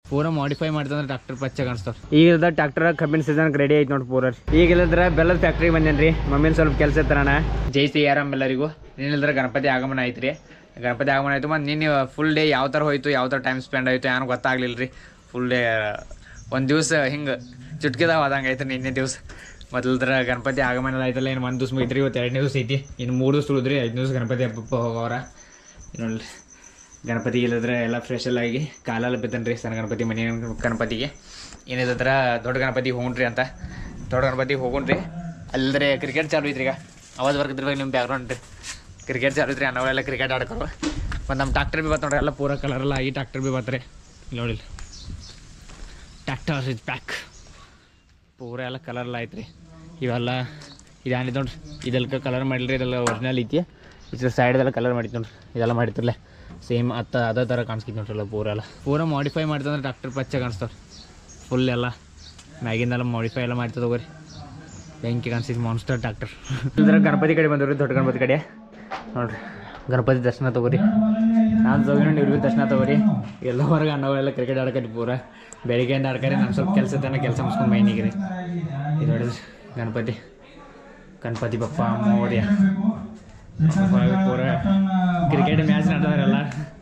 ಪೂರ ಮಾಡಿಫೈ ಮಾಡ್ತಂದ್ರೆ ಟ್ರಾಕ್ಟರ್ ಪಚ್ಚ ಕಾಣಿಸ್ತಾವ. ಈಗ ಟ್ರಾಕ್ಟರ್ ಕಬ್ಬಿನ ಸೀಸನ್ ರೆಡಿ ಐತೆ ನೋಡಿ ಪೂರ. ಈಗ ಇಲ್ಲದ್ರ ಬೆಲ್ಲದ ಫ್ಯಾಕ್ಟ್ರಿಗೆ ಬಂದೇನ್ರಿ. ಮಮ್ಮಿನ ಸ್ವಲ್ಪ ಕೆಲಸ ಇರ್ತಾರಣ. ಜೈ ಶ್ರೀರಾಮ್ ಎಲ್ಲರಿಗೂ. ಏನಿಲ್ಲದ್ರೆ ಗಣಪತಿ ಆಗಮನ ಐತ್ರಿ. ಗಣಪತಿ ಆಗಮನ ಆಯಿತು. ಮತ್ತು ನಿನ್ನೆ ಫುಲ್ ಡೇ ಯಾವ ಥರ ಹೋಯ್ತು, ಯಾವ ಥರ ಟೈಮ್ ಸ್ಪೆಂಡ್ ಆಯಿತು ಏನೂ ಗೊತ್ತಾಗ್ಲಿಲ್ಲ ರೀ. ಫುಲ್ ಡೇ ಒಂದು ದಿವಸ ಹಿಂಗೆ ಚುಟ್ಕಿದಾವ ಆದಂಗೆ ಆಯ್ತು ನಿನ್ನೆ ದಿವಸ. ಮೊದಲದ್ರ ಗಣಪತಿ ಆಗಮನ ಆಯ್ತಲ್ಲ, ಇನ್ನು ಒಂದು ದಿವಸ ಮುಗಿತ್ರಿ. ಇವತ್ತು 2ನೇ ದಿವಸ ಐತಿ. ಇನ್ನು 3 ದಿವಸ ಉಳಿದ್ರಿ. 5ನೇ ದಿವಸ ಗಣಪತಿ ಹಬ್ಬ ಹೋಗೋರ. ನೋಡಿ ಗಣಪತಿ ಇಲ್ಲದ್ರೆ ಎಲ್ಲ ಫ್ರೆಶ್ ಎಲ್ಲ ಆಗಿ ಕಾಲೆಲ್ಲ ಬಿತ್ತನ್ರಿ ರೀ. ಸಣ್ಣ ಗಣಪತಿ ಮನೆ ಗಣಪತಿಗೆ ಏನಿದ್ರ ದೊಡ್ಡ ಗಣಪತಿಗೆ ಹೋಗ್ರಿ ಅಂತ. ದೊಡ್ಡ ಗಣಪತಿಗೆ ಹೋಗ್ರಿ. ಅಲ್ಲದ್ರೆ ಕ್ರಿಕೆಟ್ ಚಾಲು ಐತ್ರಿ. ಈಗ ಅವಾಜ್ ಬರ್ತಿದ್ರಿ ನಿಮ್ಮ ಬ್ಯಾಕ್ಗ್ರೌಂಡ್ ರೀ. ಕ್ರಿಕೆಟ್ ಚಾಲು ಐತ್ರಿ. ಅನ್ನೋಳೆಲ್ಲ ಕ್ರಿಕೆಟ್ ಆಡ್ಕೊರು. ಮತ್ತು ನಮ್ಮ ಟ್ರಾಕ್ಟರ್ ಭೀ ಬತ್ತು ನೋಡ್ರಿ. ಎಲ್ಲ ಪೂರ ಕಲರೆಲ್ಲ ಆಗಿ ಟ್ರಾಕ್ಟರ್ ಭೀ ಬತ್ರಿ. ನೋಡಿಲ್ಲ ಟ್ರ್ಯಾಕ್ಟರ್ ಇಸ್ ಪ್ಯಾಕ್. ಪೂರ ಎಲ್ಲ ಕಲರೆಲ್ಲ ಆಯ್ತು ರೀ. ಇವೆಲ್ಲ ಇದೇನಿದೆ ನೋಡ್ರಿ. ಇದೆಲ್ಲ ಕಲರ್ ಮಾಡಿಲ್ರಿ. ಇದೆಲ್ಲ ಒರಿಜಿನಲ್ ಐತಿ. ಇದ್ರ ಸೈಡ್ದೆಲ್ಲ ಕಲರ್ ಮಾಡಿತ್ತು ನೋಡ್ರಿ. ಇದೆಲ್ಲ ಮಾಡಿತ್ತಿರಲ್ಲ ಸೇಮ್ ಅದೇ ಥರ ಕಾಣಿಸ್ತಿತ್ತು ನೋಡ್ರಲ್ಲ. ಪೂರ ಮಾಡಿಫೈ ಮಾಡ್ತಂದ್ರೆ ಟ್ರಾಕ್ಟರ್ ಪಚ್ಚ ಕಾಣಿಸ್ತಾವ್ರಿ. ಫುಲ್ ಎಲ್ಲ ಮ್ಯಾಗಿಂದೆಲ್ಲ ಮಾಡಿಫೈ ಎಲ್ಲ ಮಾಡ್ತದೆ ಹೋಗ್ರಿ. ಬೆಂಕಿ ಕಾಣಿಸ್ತಿತ್ತು ಮಾನ್ಸ್ಟರ್ ಟ್ರಾಕ್ಟರ್. ಇದ್ರ ಗಣಪತಿ ಕಡೆ ಬಂದವ್ರಿ. ದೊಡ್ಡ ಗಣಪತಿ ಕಡೆ ನೋಡ್ರಿ. ಗಣಪತಿ ದರ್ಶನ ತಗೋರಿ. ನಾನು ತಗೊಂಡು ಇವ್ರಿಗೆ ದರ್ಶನ ತಗೋರಿ. ಎಲ್ಲ ಹೊರಗೆ ಅನ್ನೋವೆಲ್ಲ ಕ್ರಿಕೆಟ್ ಆಡ್ಕರಿ. ಪೂರ ಬೆಳಿಗ್ಗೆಯಿಂದ ಆಡ್ಕರಿ. ನಾನು ಸ್ವಲ್ಪ ಕೆಲಸ ಮುಗಿಸ್ಕೊಂಡು ಮೈನಿಗೆ ರೀ. ಇದು ನೋಡಿದ್ರಿ ಗಣಪತಿ ಬಪ್ಪ ಮೋರ್ಯ. ಪೂರ ಕ್ರಿಕೆಟ್ ಮ್ಯಾಚ್ ನಡೆದವರೆಲ್ಲ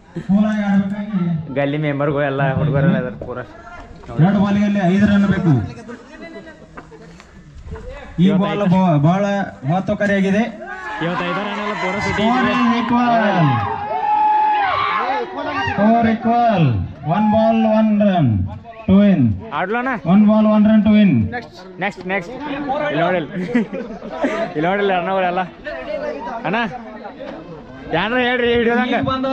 ಗಲ್ಲಿ ಮೆಂಬರ್ಗೂ ಎಲ್ಲ ಹುಡುಗರೆಲ್ಲ ಇದಾರೆ. ಪೂರ 2 ಬಾಲಿಗೆ 5 ರನ್ ಬೇಕು. ಈ ಬಾಲ್ ಬಹಳ ಮಹತ್ವಕಾರಿಯಾಗಿದೆ. ಇವತ್ತು 5 ರನ್ ಎಲ್ಲ ಪೂರ ಸುಟಿ. 4 equal. 1 ball 1 run to win. ಆಡ್ಲೋಣ. 1 ball 1 run to win. Next ಇಲ್ಲಿ ನೋಡಿಲ್ಲ ಅಣ್ಣವರೆಲ್ಲ. ಅಣ್ಣ ಯಾರ ಹೇಳ್ರಿ ವಿಡಿಯೋದಂಗ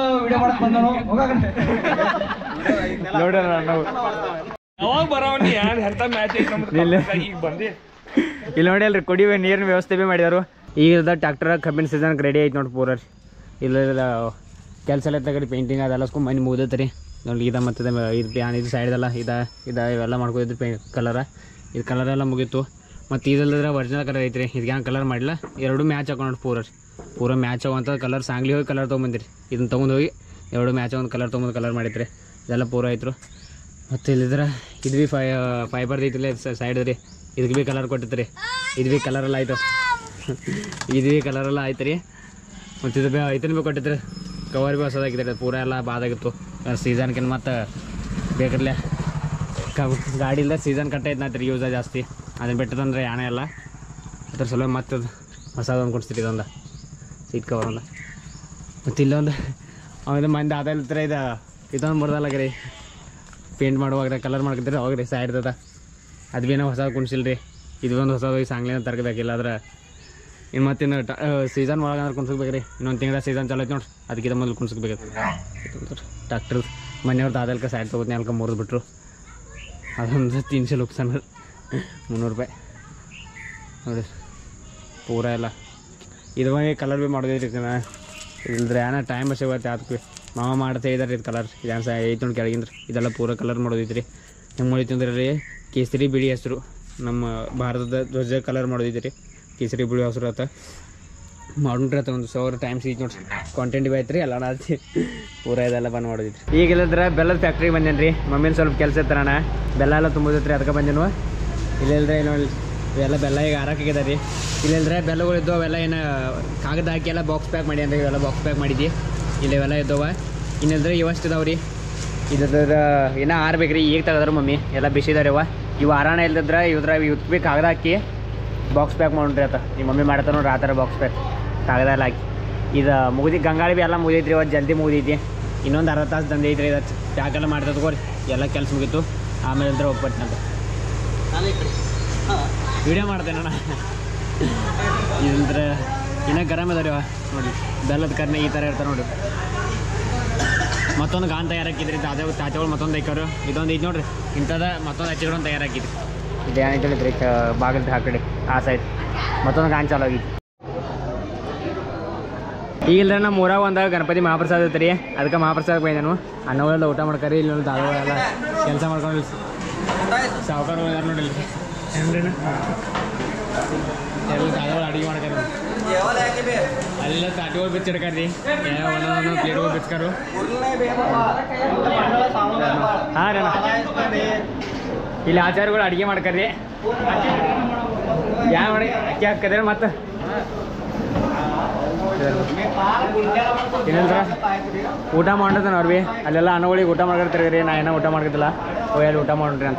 ನೋಡ್ರಿ ಅಣ್ಣವು ಇಲ್ಲಿ ನೋಡಿ ಅಲ್ರಿ. ಕುಡಿಯುವ ನೀರಿನ ವ್ಯವಸ್ಥೆ ಭೀ ಮಾಡಿದಾರು. ಈಗ ಟ್ರಾಕ್ಟರ್ ಕಬ್ಬಿನ ಸೀಸನ್ ರೆಡಿ ಐತೆ ನೋಡಿ ಪೂರ. ಇಲ್ಲ ಕೆಲಸ ಎಲ್ಲ ತಗಡಿ ಪೇಂಟಿಂಗ್ ಅದೆಲ್ಲ ಮನೆ ಮುಗ್ದೈತೆ ರೀ. ನೋಡಿ ಇದು ಮತ್ತು ಇದು ಸೈಡ್ದೆಲ್ಲ ಇವೆಲ್ಲ ಮಾಡ್ಕೋದಿದ್ರಿ ಕಲರ. ಇದು ಕಲರೆಲ್ಲ ಮುಗೀತು. ಮತ್ತು ಇದಲ್ಲದ್ರೆ ಒರಿಜಿನಲ್ ಕಲರ್ ಐತ್ರಿ. ಇದಕ್ಕೆ ಕಲರ್ ಮಾಡಿಲ್ಲ. 2 ಮ್ಯಾಚ್ ಹಾಕೊಂಡು ನೋಡಿ ಪೂರ ಮ್ಯಾಚ್ ಆಗುವಂಥ ಕಲರ್. ಸಾಂಗ್ಲಿ ಹೋಗಿ ಕಲರ್ ತೊಗೊಂಬಂದಿರಿ. ಇದನ್ನು ತೊಗೊಂಡೋಗಿ 2 ಮ್ಯಾಚ್ ಒಂದು ಕಲರ್ ತೊಗೊಂಡು ಕಲರ್ ಮಾಡಿದ್ರಿ. ಇದೆಲ್ಲ ಪೂರ ಐತ್ರು. ಮತ್ತು ಇಲ್ಲಿದ್ರೆ ಇದು ಭೀ ಫೈಬರ್ದು ಐತಿಲ್ಲ ಸೈಡ್ ರೀ. ಇದಕ್ಕೆ ಭೀ ಕಲರ್ ಕೊಟ್ಟಿತ್ತು ರೀ. ಇದು ಭೀ ಕಲರೆಲ್ಲ ಆಯ್ತು. ಇದು ಭೀ ಕಲರೆಲ್ಲ ಆಯ್ತು ರೀ. ಮತ್ತು ಇದು ಭೀ ಐತನ ಭೀ ಕೊಟ್ಟಿತ್ತು. ಕವರ್ ಭೀ ಹೊಸದಾಗಿತ್ತು. ಪೂರ ಎಲ್ಲ ಬಾದಾಗಿತ್ತು ಸೀಸನ್ಕಿಂತ. ಮತ್ತು ಬೇಕಿರಲಿ ಗಾಡಿ ಇಲ್ಲದ ಸೀಸನ್ ಕಟ್ಟೈತೆ ರೀ. ಯೂಸ ಜಾಸ್ತಿ ಅದನ್ನು ಬಿಟ್ಟದಂದ್ರೆ ಯಾಣೆ ಎಲ್ಲ ಅದ್ರ ಸಲ ಮತ್ತು ಹೊಸದೊಂದು ಕೊಡ್ಸ್ತೀರಿ. ಇದೊಂದು ಸೀಟ್ ಕವರ್ ಒಂದು. ಮತ್ತು ಇಲ್ಲೊಂದು ಆಮೇಲೆ ಮಂದಿ ಅದಲ್ತರ ಇದೊಂದು ಬರ್ದಲ್ಲಾಗ ರೀ. ಪೇಂಟ್ ಮಾಡುವಾಗ ಕಲರ್ ಮಾಡ್ಕೊತೀರಿ ಅವಾಗ ರೀ ಸೈಡ್ದ. ಅದು ಭೀ ನಾವು ಹೊಸದು ಕುಣಿಸಿಲ್ಲ ರೀ. ಇದು ಒಂದು ಹೊಸದು ಈ ಸಾಂಗ್ಲಿನ ತರ್ಕಬೇಕಿಲ್ಲ. ಆದ್ರೆ ಇನ್ನು ಮತ್ತಿನ್ನು ಸೀಸನ್ ಒಳಗೆ ಅಂದ್ರೆ ಕುಣ್ಸ್ಬೇಕು ರೀ. ಇನ್ನೊಂದು ತಿಂಗಳ ಸೀಸನ್ ಚಲೋ ಐತೆ ನೋಡ್ರಿ. ಅದಕ್ಕಿಂತ ಮೊದಲು ಕುಣ್ಸ್ಬೇಕು. Tractor ಮನೆಯವ್ರದ್ದು ಅದಲ್ಕ side ತೊಗೋತೀನಿ ಅಲ್ಕ ಮುರಿದ್ಬಿಟ್ರು. ಅದೊಂದು 300 ಲುಕ್ಸನ್ 300 ರೂಪಾಯಿ ನೋಡಿ. ಪೂರ ಎಲ್ಲ ಇದು ಕಲರ್ ಭೀ ಮಾಡೋದೈತ್ರಿ. ಇಲ್ದ್ರೆ ಏನೋ ಟೈಮ್ ಸಿಗುತ್ತೆ. ಅದಕ್ಕೆ ಮಾವ ಮಾಡ್ತಾ ಇದ್ದಾರೆ. ಇದು ಕಲರ್ ಏನು ಐತೆ ನೋಡಿ ಕೆಳಗಿಂದ್ರಿ. ಇದೆಲ್ಲ ಪೂರ ಕಲರ್ ಮಾಡೋದೈತ್ರಿ. ಹೆಂಗೆ ಮಾಡಿತ್ತು ಅಂದ್ರೆ ರೀ ಕೇಸರಿ ಬಿಳಿ ಹೆಸರು. ನಮ್ಮ ಭಾರತದ ಧ್ವಜ ಕಲರ್ ಮಾಡೋದೈತ್ರಿ. ಕೇಸರಿ ಬಿಳಿ ಹೆಸರು ಆತ ಮಾಡ್ಬಿಟ್ರೆ ಒಂದು 1,000 ಟೈಮ್ ಸಿಗುತ್ತೆ ನೋಡ್ರಿ. ಕಾಂಟೆಂಟ್ ಭೀ ಐತ್ರಿ. ಎಲ್ಲ ಆಯ್ತು. ಪೂರ ಇದೆಲ್ಲ ಬಂದು ಮಾಡೋದೈತ್ರಿ. ಈಗಿಲ್ಲದ್ರೆ ಬೆಲ್ಲದ ಫ್ಯಾಕ್ಟ್ರಿಗೆ ಬಂದೇನು ರೀ. ಮಮ್ಮಿನ ಸ್ವಲ್ಪ ಕೆಲಸ ಇರ್ತಾರಣ. ಬೆಲ್ಲ ಎಲ್ಲ ತುಂಬೋದೈತ್ರಿ. ಅದಕ್ಕೆ ಬಂದೇನು. ಇಲ್ಲಿಲ್ದ್ರೆ ನೋಡಿ ಇವೆಲ್ಲ ಬೆಲ್ಲ ಈಗ ಆರಾಕಿದೆ ರೀ. ಇಲ್ಲಿಲ್ದ್ರೆ ಬೆಲ್ಲಗಳು ಇದ್ದವು. ಅವೆಲ್ಲ ಏನು ಕಾಗದ ಹಾಕಿ ಎಲ್ಲ ಬಾಕ್ಸ್ ಪ್ಯಾಕ್ ಮಾಡಿ ಅಂದ್ರೆ ಇವೆಲ್ಲ ಬಾಕ್ಸ್ ಪ್ಯಾಕ್ ಮಾಡಿದ್ವಿ. ಇಲ್ಲಿ ಇವೆಲ್ಲ ಇದ್ದವ. ಇನ್ನಿಲ್ದ್ರೆ ಇವಷ್ಟು ಇದಾವೆ ರೀ. ಇದ್ರ ಇನ್ನೂ ಆರ್ಬೇಕು ರೀ. ಈಗ ತೆಗೆದ್ರೆ ಮಮ್ಮಿ ಎಲ್ಲ ಬಿಸಿದಾರೆ ಇವ. ಇವು ಆರಾಣ ಇಲ್ದಿದ್ರೆ ಇವತ್ತು ಭೀ ಕಾಗದ ಹಾಕಿ ಬಾಕ್ಸ್ ಪ್ಯಾಕ್ ಮಾಡ್ರಿ ಆತ. ನಿಮ್ಮ ಮಮ್ಮಿ ಮಾಡ್ತಾರೆ ನೋಡ್ರಿ ಆ ಥರ ಬಾಕ್ಸ್ ಪ್ಯಾಕ್ ಕಾಗದ ಎಲ್ಲ ಹಾಕಿ. ಇದು ಮುಗಿದಿ ಗಂಗಾಳಿ ಭೀ ಎಲ್ಲ ಮುಗಿದೈತ್ರಿ. ಇವತ್ತು ಜಲ್ದಿ ಮುಗಿದೈತಿ. ಇನ್ನೊಂದು 60 ತಾಸು ತಂದೆ ಐತ್ರಿ. ಇದು ಪ್ಯಾಕ್ ಎಲ್ಲ ಮಾಡ್ತಾ ತಗೋರಿ. ಎಲ್ಲ ಕೆಲಸ ಮುಗೀತು. ಆಮೇಲೆ ಅಂದ್ರೆ ಹೋಗ್ಬರ್ತೀನಿ ಅಂತ ವಿಡಿಯೋ ಮಾಡ್ತೇನೆ ನಾನು. ಇದಂದ್ರೆ ಇನ್ನೂ ಗರಮ್ ಅದಾವ ನೋಡಿ. ಬೆಲ್ಲದ ಕರ್ನೆ ಈ ಥರ ಇರ್ತಾರೆ ನೋಡಿ. ಮತ್ತೊಂದು ಗಾನ್ ತಯಾರಾಕಿದ್ರಿ. ತಾಚೆಗಳು ಮತ್ತೊಂದು ಐಕೋರು. ಇದೊಂದು ಐತೆ ನೋಡ್ರಿ. ಇಂಥದ್ದು ಮತ್ತೊಂದು ಹಚ್ಚಿಗಳೊಂದು ತಯಾರಾಕಿದ್ರಿ. ಇದು ಏನೈತೆ ಹೇಳಿದ್ರಿ ಬಾಗಿಲು ಆ ಕಡೆ ಆ ಸೈಡ್ ಮತ್ತೊಂದು ಗಾನ್ ಚಾಲು ಆಗಿತ್ತು. ಈಗಿಲ್ಲದ್ರೆ ನಮ್ಮ ಊರಾಗ ಒಂದು ಗಣಪತಿ ಮಹಾಪ್ರಸಾದ ಐತೆ ರೀ. ಅದಕ್ಕೆ ಮಹಾಪ್ರಸಾದಕ್ಕೆ ಬಂದೆ ನಾನು. ಅನ್ನಗಳೆಲ್ಲ ಊಟ ಮಾಡ್ಕರಿ. ಇಲ್ಲಿ ನೋಡಿ ದಾದಗಳೆಲ್ಲ ಕೆಲಸ ಮಾಡ್ಕೊಂಡು ಸಾವುಕಾರ ನೋಡಿಲ್ಲ ಹೆಂಗ್ರಿ. ಎಲ್ಲ ತಾತಗಳು ಅಡುಗೆ ಮಾಡ್ತಾರ ಅಲ್ಲೆಲ್ಲ ತಾಟಗಳು ಬಿಚ್ಚಿಡ್ಕಾರ್ರಿ ಒಂದೊಂದು ಪ್ಲೇಟ್ಗಳು ಬಿಚ್ಕಾರು ಹಾಂ ರೀ ಇಲ್ಲಿ ಆಚಾರಗಳು ಅಡುಗೆ ಮಾಡ್ಕಾರ್ರಿ ಯಾವ ಮಾಡಿ ಅಕ್ಕಿ ಹಾಕದ್ರೆ ಮತ್ತೆ ಏನಂದ್ರ ಊಟ ಮಾಡಿದ ಅವ್ರು ಭೀ ಅಲ್ಲೆಲ್ಲ ಅನ್ನಗಳಿಗೆ ಊಟ ಮಾಡ್ಕೊಳ್ತಾರೆ ರೀ ನಾ ಏನೋ ಊಟ ಮಾಡ್ಕೊತಿಲ್ಲ ಹೋಗಿ ಊಟ ಮಾಡ್ರಿ ಅಂತ